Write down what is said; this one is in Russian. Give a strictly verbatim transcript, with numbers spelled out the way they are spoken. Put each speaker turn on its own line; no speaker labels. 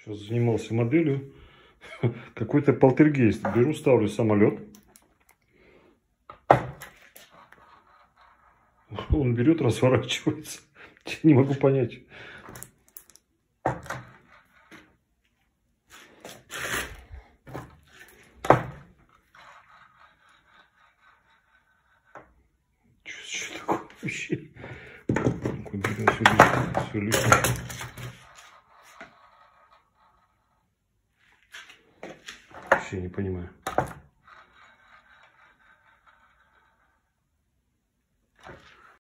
Сейчас занимался моделью. Какой-то полтергейст. Беру, ставлю самолет. Он берет, разворачивается. Не могу понять. Что такое вообще? Все лишнее. Вообще не понимаю.